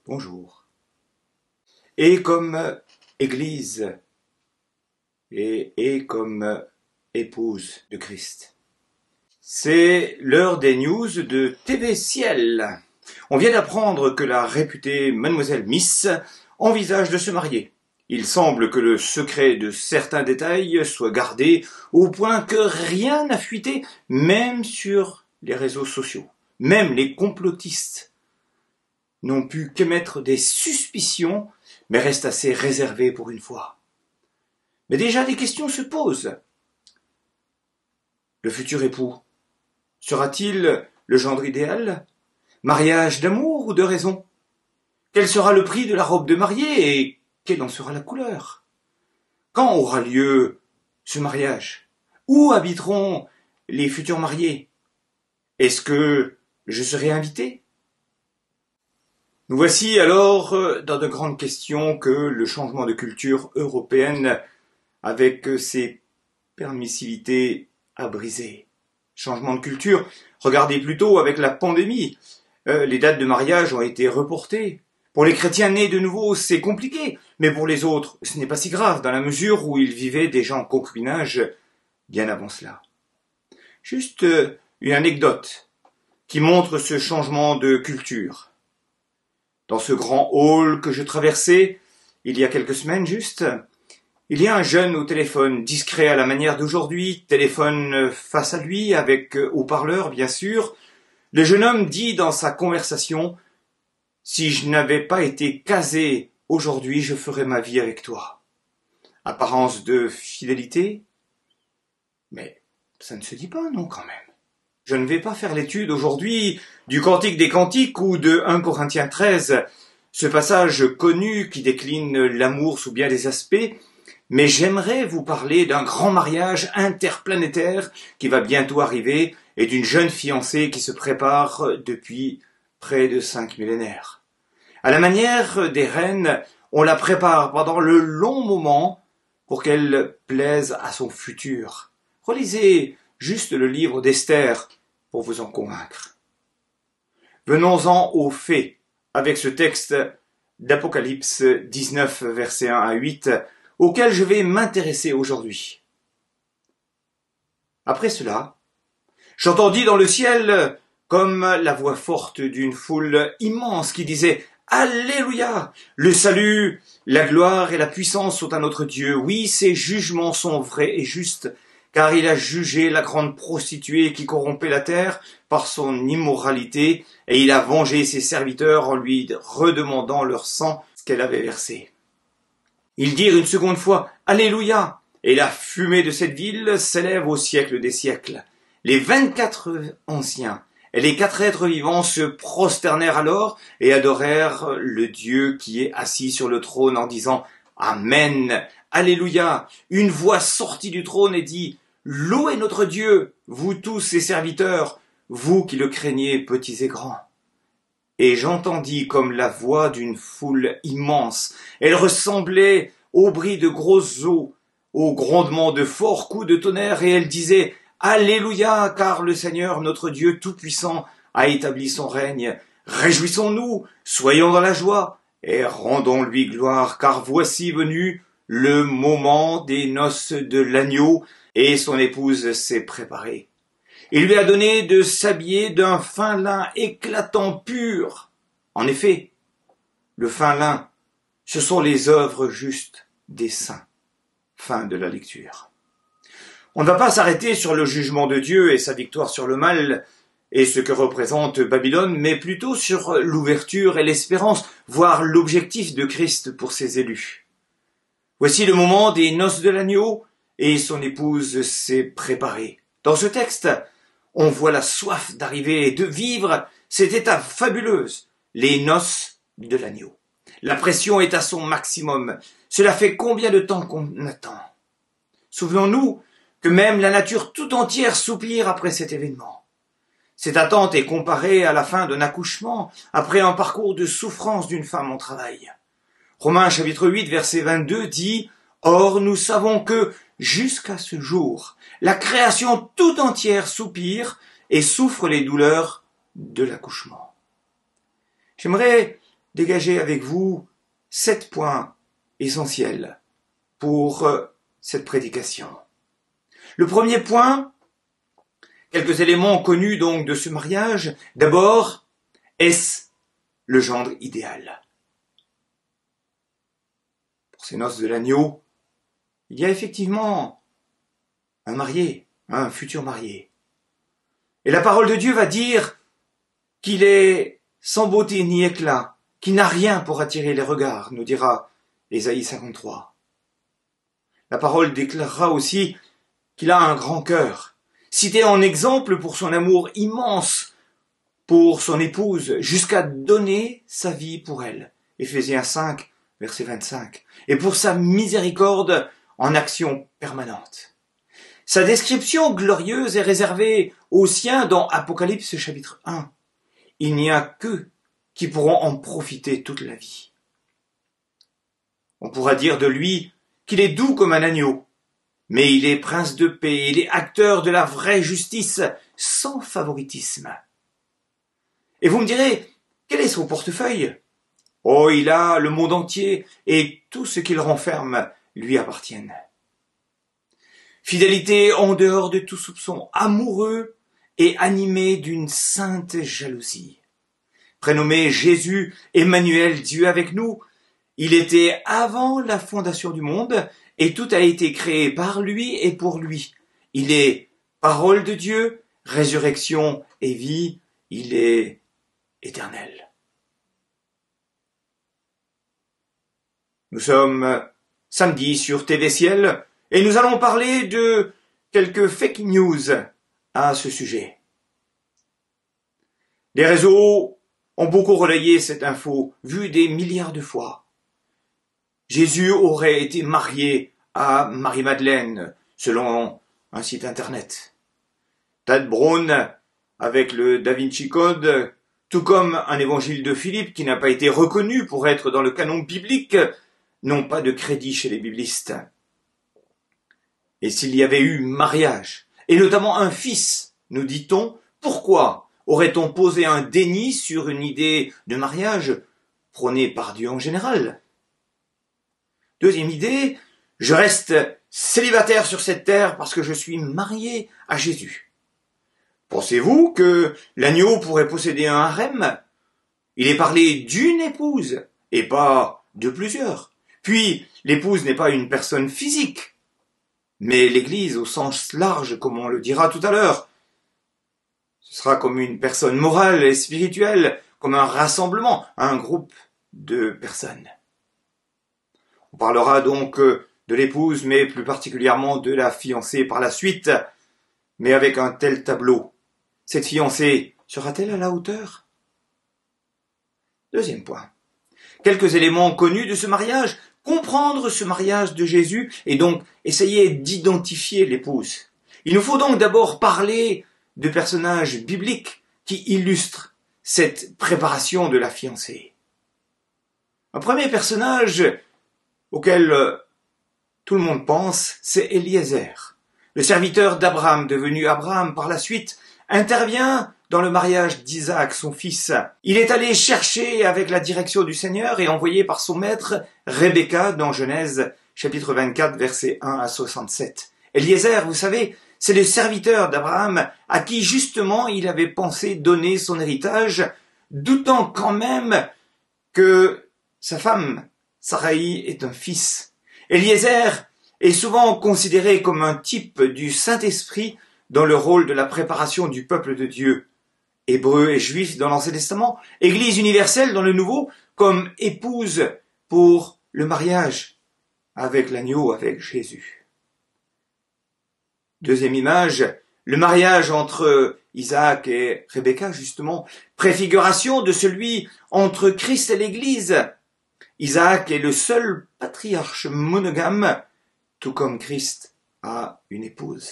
Bonjour. Et comme Église et comme épouse de Christ. C'est l'heure des news de TV Ciel. On vient d'apprendre que la réputée Mademoiselle Miss envisage de se marier. Il semble que le secret de certains détails soit gardé au point que rien n'a fuité, même sur les réseaux sociaux. Même les complotistes n'ont pu qu'émettre des suspicions, mais restent assez réservés pour une fois. Mais déjà des questions se posent. Le futur époux sera-t-il le gendre idéal? Mariage d'amour ou de raison? Quel sera le prix de la robe de mariée et quelle en sera la couleur? Quand aura lieu ce mariage? Où habiteront les futurs mariés? Est-ce que je serai invité? Nous voici alors dans de grandes questions que le changement de culture européenne, avec ses permissivités, a brisé. Changement de culture, regardez plutôt avec la pandémie. Les dates de mariage ont été reportées. Pour les chrétiens nés de nouveau, c'est compliqué, mais pour les autres, ce n'est pas si grave, dans la mesure où ils vivaient déjà en concubinage bien avant cela. Juste une anecdote qui montre ce changement de culture. Dans ce grand hall que je traversais, il y a quelques semaines juste, il y a un jeune au téléphone, discret à la manière d'aujourd'hui, téléphone face à lui, avec haut-parleur bien sûr. Le jeune homme dit dans sa conversation « Si je n'avais pas été casé aujourd'hui, je ferais ma vie avec toi. » Apparence de fidélité? Mais ça ne se dit pas, non, quand même. Je ne vais pas faire l'étude aujourd'hui du Cantique des Cantiques ou de 1 Corinthiens 13, ce passage connu qui décline l'amour sous bien des aspects, mais j'aimerais vous parler d'un grand mariage interplanétaire qui va bientôt arriver et d'une jeune fiancée qui se prépare depuis près de 5 millénaires. À la manière des reines, on la prépare pendant le long moment pour qu'elle plaise à son futur. Relisez juste le livre d'Esther pour vous en convaincre. Venons-en aux faits, avec ce texte d'Apocalypse 19, versets 1 à 8, auquel je vais m'intéresser aujourd'hui. Après cela, j'entendis dans le ciel comme la voix forte d'une foule immense qui disait « Alléluia! Le salut, la gloire et la puissance sont à notre Dieu. Oui, ses jugements sont vrais et justes, car il a jugé la grande prostituée qui corrompait la terre par son immoralité, et il a vengé ses serviteurs en lui redemandant leur sang qu'elle avait versé. » Ils dirent une seconde fois « Alléluia !» Et la fumée de cette ville s'élève au siècle des siècles. Les 24 anciens et les 4 êtres vivants se prosternèrent alors et adorèrent le Dieu qui est assis sur le trône en disant « Amen, Alléluia !» Une voix sortit du trône et dit « Louez notre Dieu, vous tous ses serviteurs, vous qui le craignez, petits et grands. » Et j'entendis comme la voix d'une foule immense. Elle ressemblait au bruit de grosses eaux, au grondement de forts coups de tonnerre, et elle disait « Alléluia, car le Seigneur, notre Dieu Tout-Puissant, a établi son règne. Réjouissons-nous, soyons dans la joie, et rendons-lui gloire, car voici venu le moment des noces de l'agneau, et son épouse s'est préparée. Il lui a donné de s'habiller d'un fin lin éclatant pur. » En effet, le fin lin, ce sont les œuvres justes des saints. Fin de la lecture. On ne va pas s'arrêter sur le jugement de Dieu et sa victoire sur le mal et ce que représente Babylone, mais plutôt sur l'ouverture et l'espérance, voire l'objectif de Christ pour ses élus. Voici le moment des noces de l'agneau et son épouse s'est préparée. Dans ce texte, on voit la soif d'arriver et de vivre cette étape fabuleuse, les noces de l'agneau. La pression est à son maximum. Cela fait combien de temps qu'on attend? Souvenons-nous que même la nature tout entière soupire après cet événement. Cette attente est comparée à la fin d'un accouchement, après un parcours de souffrance d'une femme en travail. Romains chapitre 8, verset 22 dit « Or nous savons que, jusqu'à ce jour, la création tout entière soupire et souffre les douleurs de l'accouchement. » J'aimerais dégager avec vous 7 points essentiels pour cette prédication. Le premier point, quelques éléments connus donc de ce mariage. D'abord, est-ce le gendre idéal? Pour ces noces de l'agneau, il y a effectivement un marié, un futur marié. Et la parole de Dieu va dire qu'il est sans beauté ni éclat, qu'il n'a rien pour attirer les regards, nous dira Ésaïe 53. La parole déclarera aussi qu'il a un grand cœur, cité en exemple pour son amour immense pour son épouse, jusqu'à donner sa vie pour elle. Éphésiens 5, verset 25. Et pour sa miséricorde en action permanente. Sa description glorieuse est réservée aux siens dans Apocalypse chapitre 1. Il n'y a qu'eux qui pourront en profiter toute la vie. On pourra dire de lui qu'il est doux comme un agneau, mais il est prince de paix, il est acteur de la vraie justice, sans favoritisme. Et vous me direz, quel est son portefeuille? Oh, il a le monde entier, et tout ce qu'il renferme lui appartiennent. Fidélité en dehors de tout soupçon, amoureux et animé d'une sainte jalousie. Prénommé Jésus, Emmanuel, Dieu avec nous, il était avant la fondation du monde, et tout a été créé par lui et pour lui. Il est parole de Dieu, résurrection et vie, il est éternel. Nous sommes samedi sur TV Ciel, et nous allons parler de quelques fake news à ce sujet. Les réseaux ont beaucoup relayé cette info, vue des milliards de fois. Jésus aurait été marié à Marie-Madeleine, selon un site internet. Tad Brown, avec le Da Vinci Code, tout comme un évangile de Philippe qui n'a pas été reconnu pour être dans le canon biblique, n'ont pas de crédit chez les biblistes. Et s'il y avait eu mariage, et notamment un fils, nous dit-on, pourquoi aurait-on posé un déni sur une idée de mariage prônée par Dieu en général? Deuxième idée, je reste célibataire sur cette terre parce que je suis marié à Jésus. Pensez-vous que l'agneau pourrait posséder un harem? Il est parlé d'une épouse et pas de plusieurs. Puis, l'épouse n'est pas une personne physique, mais l'Église au sens large, comme on le dira tout à l'heure. Ce sera comme une personne morale et spirituelle, comme un rassemblement, un groupe de personnes. On parlera donc de l'épouse, mais plus particulièrement de la fiancée par la suite, mais avec un tel tableau. Cette fiancée sera-t-elle à la hauteur? Deuxième point. Quelques éléments connus de ce mariage. Comprendre ce mariage de Jésus et donc essayer d'identifier l'épouse. Il nous faut donc d'abord parler de personnages bibliques qui illustrent cette préparation de la fiancée. Un premier personnage auquel tout le monde pense, c'est Eliezer. Le serviteur d'Abraham, devenu Abraham par la suite, intervient dans le mariage d'Isaac, son fils. Il est allé chercher avec la direction du Seigneur et envoyé par son maître Rebecca dans Genèse, chapitre 24, versets 1 à 67. Eliezer, vous savez, c'est le serviteur d'Abraham à qui justement il avait pensé donner son héritage, doutant quand même que sa femme, Saraï, est un fils. Eliezer est souvent considéré comme un type du Saint-Esprit dans le rôle de la préparation du peuple de Dieu. Hébreux et juifs dans l'Ancien Testament, Église universelle dans le Nouveau, comme épouse pour le mariage avec l'agneau, avec Jésus. Deuxième image, le mariage entre Isaac et Rebecca, justement, préfiguration de celui entre Christ et l'Église. Isaac est le seul patriarche monogame, tout comme Christ a une épouse.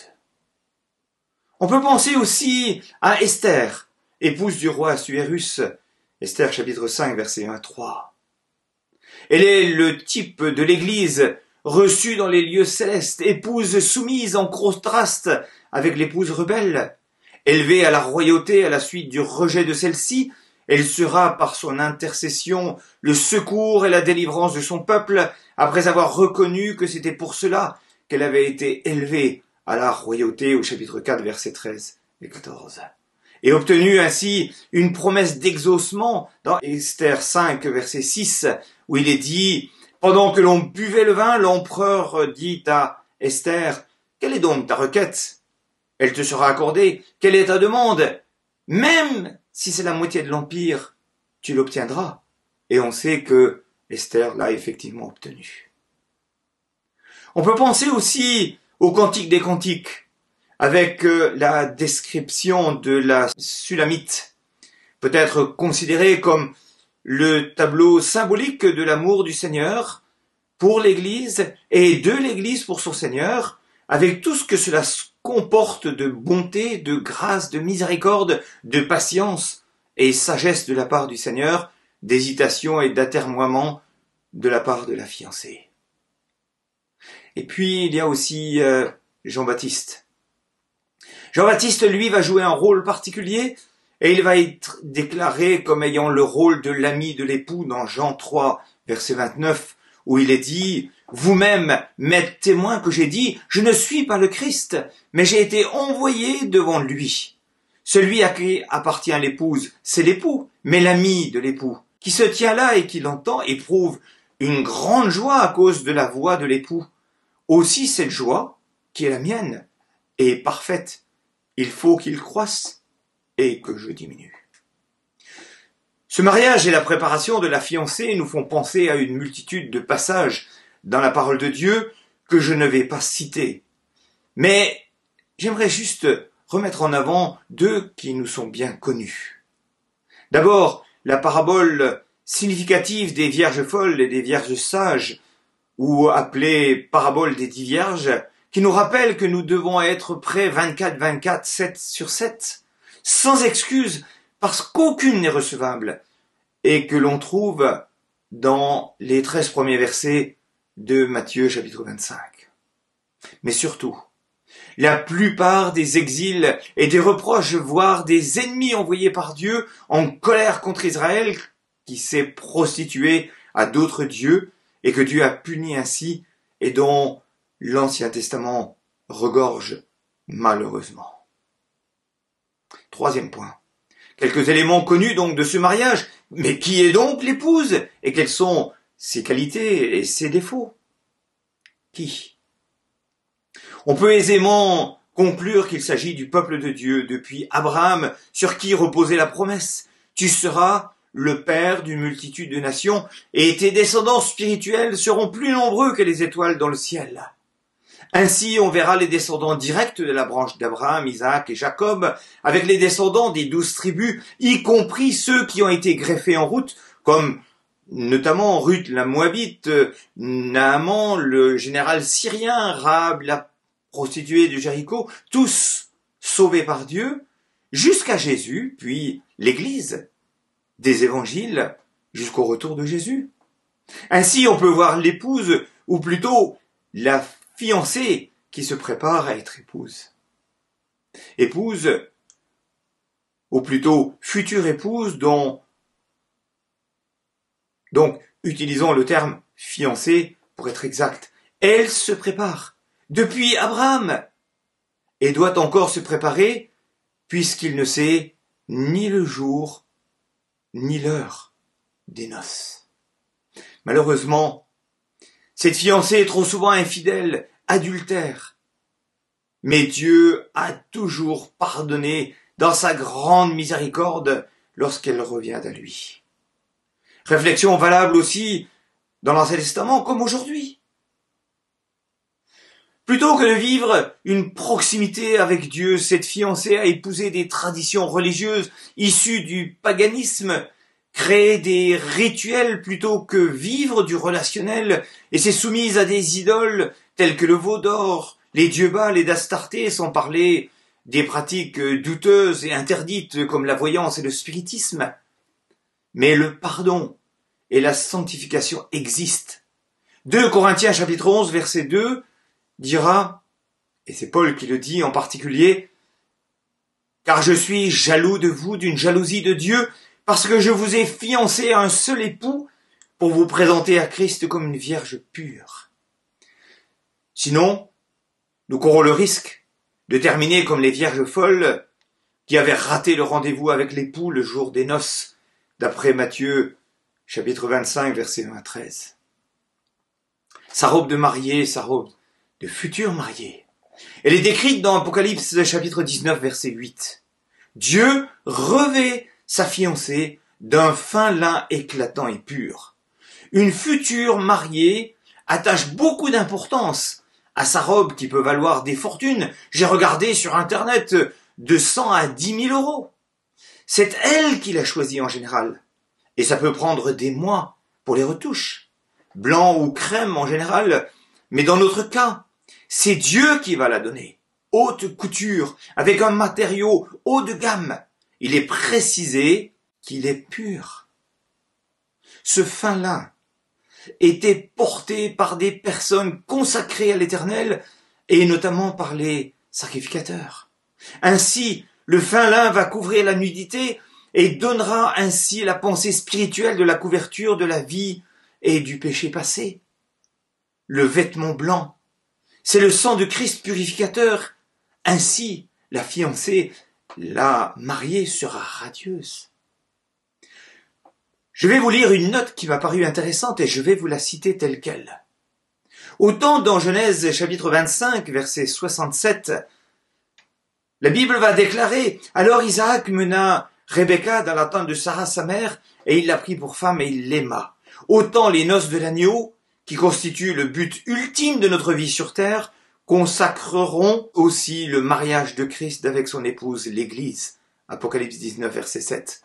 On peut penser aussi à Esther, épouse du roi Assuérus, Esther chapitre 5, verset 1 à 3. Elle est le type de l'Église reçue dans les lieux célestes, épouse soumise en contraste avec l'épouse rebelle. Élevée à la royauté à la suite du rejet de celle-ci, Elle sera par son intercession le secours et la délivrance de son peuple, après avoir reconnu que c'était pour cela qu'elle avait été élevée à la royauté au chapitre 4, versets 13 et 14. Et obtenu ainsi une promesse d'exaucement dans Esther 5, verset 6, où il est dit « Pendant que l'on buvait le vin, l'empereur dit à Esther, « Quelle est donc ta requête ? Elle te sera accordée. Quelle est ta demande ? Même si c'est la moitié de l'empire, tu l'obtiendras. » Et on sait que Esther l'a effectivement obtenu. On peut penser aussi au Cantique des Cantiques, avec la description de la Sulamite, peut-être considérée comme le tableau symbolique de l'amour du Seigneur pour l'Église et de l'Église pour son Seigneur, avec tout ce que cela comporte de bonté, de grâce, de miséricorde, de patience et sagesse de la part du Seigneur, d'hésitation et d'atermoiement de la part de la fiancée. Et puis il y a aussi Jean-Baptiste. Jean-Baptiste, lui, va jouer un rôle particulier et il va être déclaré comme ayant le rôle de l'ami de l'époux dans Jean 3, verset 29, où il est dit « Vous-même m'êtes témoin que j'ai dit « Je ne suis pas le Christ, mais j'ai été envoyé devant lui. » Celui à qui appartient l'épouse, c'est l'époux, mais l'ami de l'époux, qui se tient là et qui l'entend, éprouve une grande joie à cause de la voix de l'époux. Aussi cette joie, qui est la mienne, est parfaite. Il faut qu'il croisse et que je diminue. Ce mariage et la préparation de la fiancée nous font penser à une multitude de passages dans la parole de Dieu que je ne vais pas citer. Mais j'aimerais juste remettre en avant deux qui nous sont bien connus. D'abord, la parabole significative des vierges folles et des vierges sages, ou appelée parabole des 10 vierges, qui nous rappelle que nous devons être prêts 24/24, 7 sur 7, sans excuse, parce qu'aucune n'est recevable, et que l'on trouve dans les 13 premiers versets de Matthieu chapitre 25. Mais surtout, la plupart des exils et des reproches, voire des ennemis envoyés par Dieu en colère contre Israël, qui s'est prostitué à d'autres dieux, et que Dieu a puni ainsi, et dont l'Ancien Testament regorge malheureusement. Troisième point. Quelques éléments connus donc de ce mariage. Mais qui est donc l'épouse? Et quelles sont ses qualités et ses défauts? Qui? On peut aisément conclure qu'il s'agit du peuple de Dieu, depuis Abraham, sur qui reposait la promesse. Tu seras le père d'une multitude de nations, et tes descendants spirituels seront plus nombreux que les étoiles dans le ciel. Ainsi, on verra les descendants directs de la branche d'Abraham, Isaac et Jacob, avec les descendants des 12 tribus, y compris ceux qui ont été greffés en route, comme notamment Ruth la Moabite, Naaman le général syrien, Rahab la prostituée de Jéricho, tous sauvés par Dieu, jusqu'à Jésus, puis l'Église, des évangiles jusqu'au retour de Jésus. Ainsi, on peut voir l'épouse, ou plutôt la fiancée qui se prépare à être épouse. Épouse, ou plutôt future épouse, donc utilisons le terme fiancée pour être exact. Elle se prépare depuis Abraham et doit encore se préparer puisqu'il ne sait ni le jour ni l'heure des noces. Malheureusement, cette fiancée est trop souvent infidèle, adultère. Mais Dieu a toujours pardonné dans sa grande miséricorde lorsqu'elle revient à lui. Réflexion valable aussi dans l'Ancien Testament comme aujourd'hui. Plutôt que de vivre une proximité avec Dieu, cette fiancée a épousé des traditions religieuses issues du paganisme, créé des rituels plutôt que vivre du relationnel, et s'est soumise à des idoles telles que le veau d'or, les dieux Baal et d'Astarté, sans parler des pratiques douteuses et interdites comme la voyance et le spiritisme. Mais le pardon et la sanctification existent. 2 Corinthiens chapitre 11 verset 2 dira, et c'est Paul qui le dit en particulier, « Car je suis jaloux de vous d'une jalousie de Dieu, parce que je vous ai fiancé à un seul époux pour vous présenter à Christ comme une vierge pure. Sinon, nous courons le risque de terminer comme les vierges folles qui avaient raté le rendez-vous avec l'époux le jour des noces, d'après Matthieu, chapitre 25, versets 1 à 13. Sa robe de mariée, sa robe de future mariée. Elle est décrite dans Apocalypse, chapitre 19, verset 8. Dieu revêt sa fiancée d'un fin lin éclatant et pur. Une future mariée attache beaucoup d'importance à sa robe qui peut valoir des fortunes. J'ai regardé sur Internet de 100 à 10 000 euros. C'est elle qui l'a choisie en général. Et ça peut prendre des mois pour les retouches. Blanc ou crème en général. Mais dans notre cas, c'est Dieu qui va la donner. Haute couture, avec un matériau haut de gamme. Il est précisé qu'il est pur. Ce fin lin était porté par des personnes consacrées à l'Éternel et notamment par les sacrificateurs. Ainsi, le fin lin va couvrir la nudité et donnera ainsi la pensée spirituelle de la couverture de la vie et du péché passé. Le vêtement blanc, c'est le sang de Christ purificateur. Ainsi, la fiancée, la mariée sera radieuse. Je vais vous lire une note qui m'a paru intéressante et je vais vous la citer telle quelle. Autant dans Genèse chapitre 25, verset 67, la Bible va déclarer « Alors Isaac mena Rebecca dans la tente de Sarah sa mère, et il la prit pour femme et il l'aima. Autant les noces de l'agneau, qui constituent le but ultime de notre vie sur terre, consacreront aussi le mariage de Christ avec son épouse, l'Église. » Apocalypse 19, verset 7.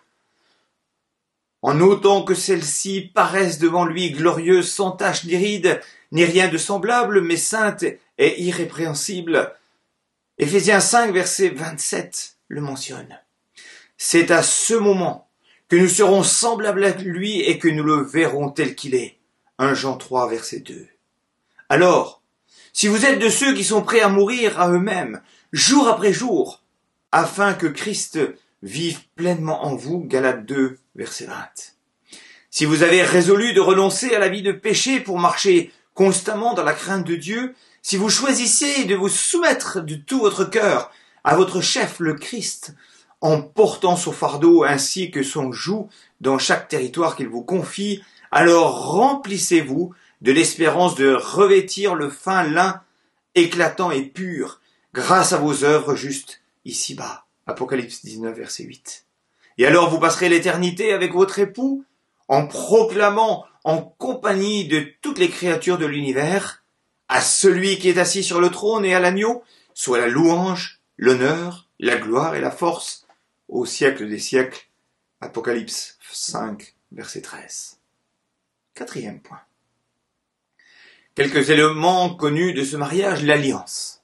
En autant que celles-ci paraissent devant lui glorieuses, sans tache ni ride, ni rien de semblable, mais saintes et irrépréhensibles. Éphésiens 5, verset 27 le mentionne. C'est à ce moment que nous serons semblables à lui et que nous le verrons tel qu'il est. 1 Jean 3, verset 2. Alors, si vous êtes de ceux qui sont prêts à mourir à eux-mêmes, jour après jour, afin que Christ vive pleinement en vous, Galates 2, verset 20. Si vous avez résolu de renoncer à la vie de péché pour marcher constamment dans la crainte de Dieu, si vous choisissez de vous soumettre de tout votre cœur à votre chef, le Christ, en portant son fardeau ainsi que son joug dans chaque territoire qu'il vous confie, alors remplissez-vous de l'espérance de revêtir le fin lin éclatant et pur, grâce à vos œuvres justes ici-bas. Apocalypse 19, verset 8. Et alors vous passerez l'éternité avec votre époux, en proclamant en compagnie de toutes les créatures de l'univers, à celui qui est assis sur le trône et à l'agneau, soit la louange, l'honneur, la gloire et la force, au siècle des siècles. Apocalypse 5, verset 13. Quatrième point. Quelques éléments connus de ce mariage, l'alliance.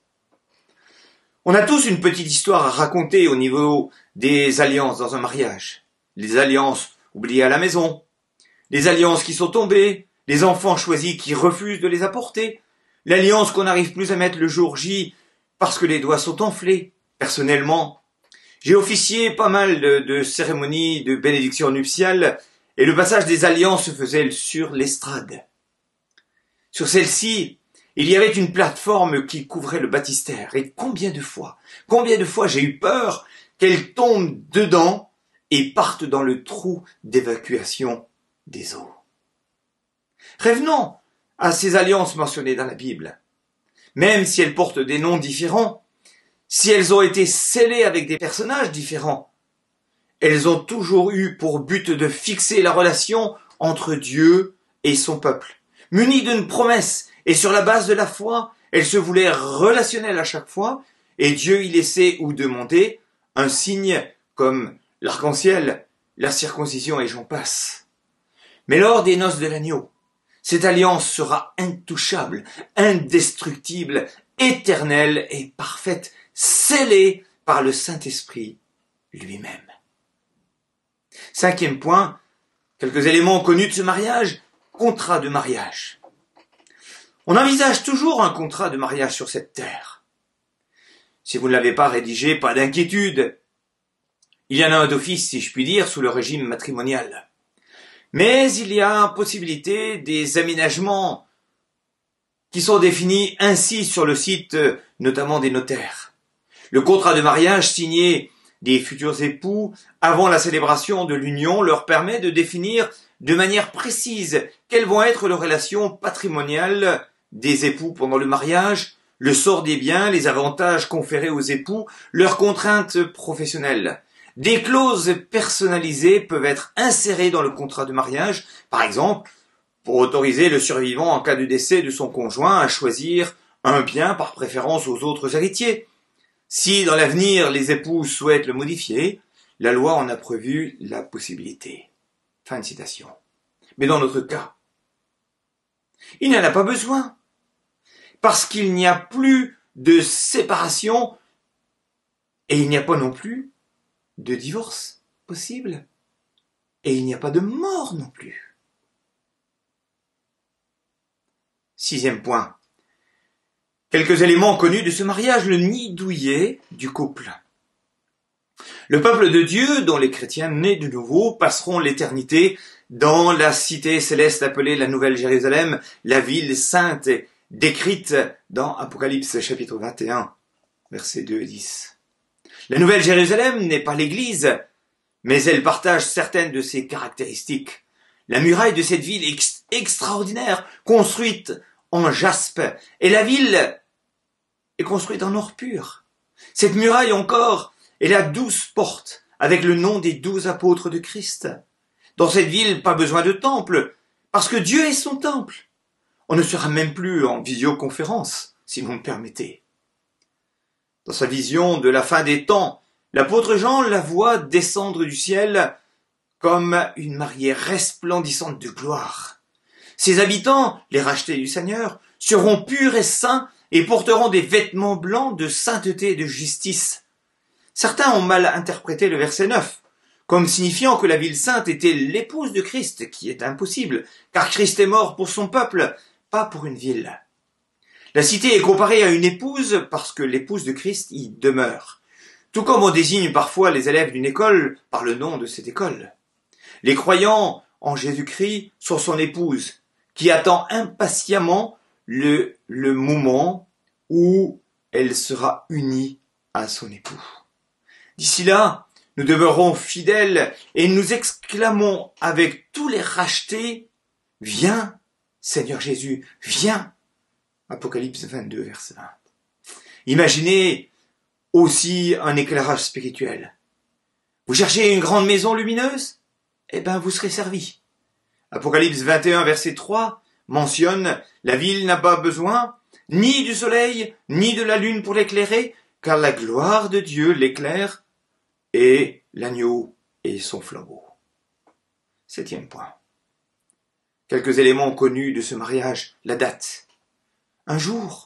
On a tous une petite histoire à raconter au niveau des alliances dans un mariage. Les alliances oubliées à la maison, les alliances qui sont tombées, les enfants choisis qui refusent de les apporter, l'alliance qu'on n'arrive plus à mettre le jour J parce que les doigts sont enflés. Personnellement, j'ai officié pas mal de cérémonies de bénédiction nuptiale et le passage des alliances se faisait sur l'estrade. Sur celle-ci, il y avait une plateforme qui couvrait le baptistère. Et combien de fois j'ai eu peur qu'elle tombe dedans et parte dans le trou d'évacuation des eaux. Revenons à ces alliances mentionnées dans la Bible. Même si elles portent des noms différents, si elles ont été scellées avec des personnages différents, elles ont toujours eu pour but de fixer la relation entre Dieu et son peuple. Munies d'une promesse et sur la base de la foi, elles se voulaient relationnelles à chaque fois et Dieu y laissait ou demandait un signe comme l'arc-en-ciel, la circoncision et j'en passe. Mais lors des noces de l'agneau, cette alliance sera intouchable, indestructible, éternelle et parfaite, scellée par le Saint-Esprit lui-même. Cinquième point, quelques éléments connus de ce mariage, contrat de mariage. On envisage toujours un contrat de mariage sur cette terre. Si vous ne l'avez pas rédigé, pas d'inquiétude. Il y en a un d'office, si je puis dire, sous le régime matrimonial. Mais il y a possibilité des aménagements qui sont définis ainsi sur le site, notamment des notaires. Le contrat de mariage signé des futurs époux avant la célébration de l'union leur permet de définir de manière précise quelles vont être les relations patrimoniales des époux pendant le mariage, le sort des biens, les avantages conférés aux époux, leurs contraintes professionnelles. Des clauses personnalisées peuvent être insérées dans le contrat de mariage, par exemple, pour autoriser le survivant en cas de décès de son conjoint à choisir un bien par préférence aux autres héritiers. Si dans l'avenir les époux souhaitent le modifier, la loi en a prévu la possibilité. Fin de citation. Mais dans notre cas, il n'y en a pas besoin, parce qu'il n'y a plus de séparation et il n'y a pas non plus de divorce possible et il n'y a pas de mort non plus. 6e point. Quelques éléments connus de ce mariage, le nid douillet du couple. Le peuple de Dieu, dont les chrétiens nés de nouveau, passeront l'éternité dans la cité céleste appelée la Nouvelle Jérusalem, la ville sainte décrite dans Apocalypse chapitre 21, versets 2 et 10. La Nouvelle Jérusalem n'est pas l'Église, mais elle partage certaines de ses caractéristiques. La muraille de cette ville est extraordinaire, construite en jaspe, et la ville est construite en or pur. Cette muraille encore, elle a 12 portes, avec le nom des 12 apôtres de Christ. Dans cette ville, pas besoin de temple, parce que Dieu est son temple. On ne sera même plus en visioconférence, si vous me permettez. Dans sa vision de la fin des temps, l'apôtre Jean la voit descendre du ciel comme une mariée resplendissante de gloire. Ses habitants, les rachetés du Seigneur, seront purs et saints et porteront des vêtements blancs de sainteté et de justice. Certains ont mal interprété le verset 9, comme signifiant que la ville sainte était l'épouse de Christ, qui est impossible, car Christ est mort pour son peuple, pas pour une ville. La cité est comparée à une épouse parce que l'épouse de Christ y demeure, tout comme on désigne parfois les élèves d'une école par le nom de cette école. Les croyants en Jésus-Christ sont son épouse, qui attend impatiemment le moment où elle sera unie à son époux. D'ici là, nous demeurons fidèles et nous exclamons avec tous les rachetés, « Viens, Seigneur Jésus, viens !» Apocalypse 22, verset 20. Imaginez aussi un éclairage spirituel. Vous cherchez une grande maison lumineuse? Eh bien, vous serez servi. Apocalypse 21, verset 3 mentionne « La ville n'a pas besoin ni du soleil, ni de la lune pour l'éclairer, car la gloire de Dieu l'éclaire, et l'agneau et son flambeau. » 7e point. Quelques éléments connus de ce mariage, la date. Un jour,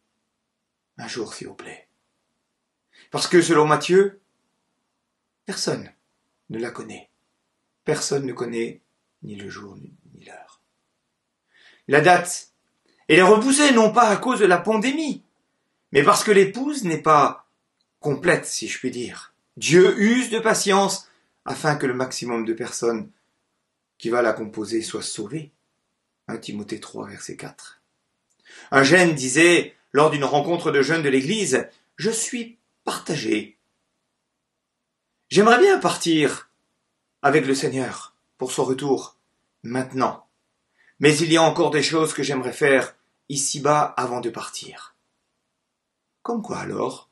s'il vous plaît. Parce que selon Matthieu, personne ne la connaît. Personne ne connaît ni le jour ni l'heure. La date, elle est repoussée non pas à cause de la pandémie, mais parce que l'épouse n'est pas complète, si je puis dire. Dieu use de patience afin que le maximum de personnes qui va la composer soient sauvées. 1 Timothée 3, verset 4. Un jeune disait, lors d'une rencontre de jeunes de l'église, « Je suis partagé. J'aimerais bien partir avec le Seigneur pour son retour maintenant. Mais il y a encore des choses que j'aimerais faire ici-bas avant de partir. » Comme quoi alors?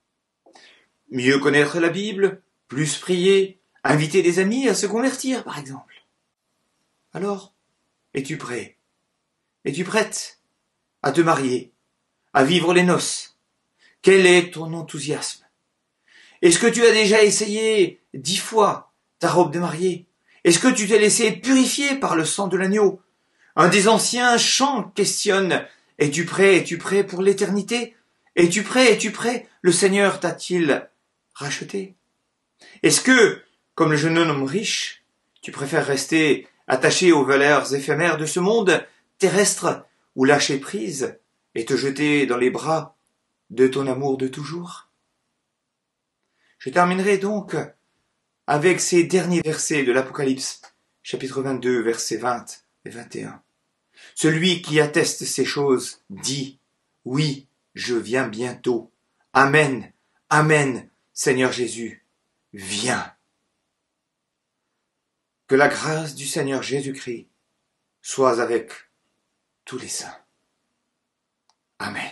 Mieux connaître la Bible, plus prier, inviter des amis à se convertir, par exemple. Alors, es-tu prêt? Es-tu prête à te marier, à vivre les noces? Quel est ton enthousiasme? Est-ce que tu as déjà essayé 10 fois ta robe de mariée? Est-ce que tu t'es laissé purifier par le sang de l'agneau? Un des anciens chants questionne, es-tu prêt pour l'éternité? Es-tu prêt? Le Seigneur t'a-t-il racheté? Est-ce que, comme le jeune homme riche, tu préfères rester attaché aux valeurs éphémères de ce monde terrestre ou lâcher prise et te jeter dans les bras de ton amour de toujours? Je terminerai donc avec ces derniers versets de l'Apocalypse, chapitre 22, versets 20 et 21. Celui qui atteste ces choses dit, oui, je viens bientôt. Amen, Amen, Seigneur Jésus, viens. Que la grâce du Seigneur Jésus-Christ soit avec tous les saints. Amen.